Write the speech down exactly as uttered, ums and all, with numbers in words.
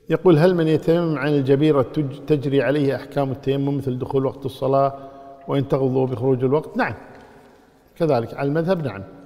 يقول هل من يتيمم عن الجبيرة تجري عليه أحكام التيمم مثل دخول وقت الصلاة وإن تغضوا بخروج الوقت؟ نعم، كذلك على المذهب نعم.